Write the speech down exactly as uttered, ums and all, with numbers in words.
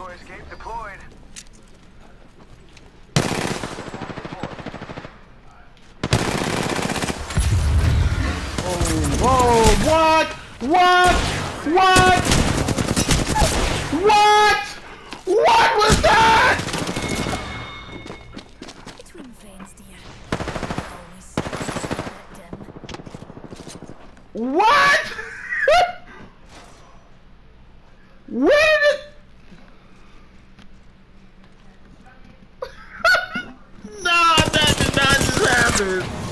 Decoy escape deployed. Oh, whoa, what? What? What? What? What was that? Between friends, dear. Always that dim. What? Where did it? Nah, that did not just happen.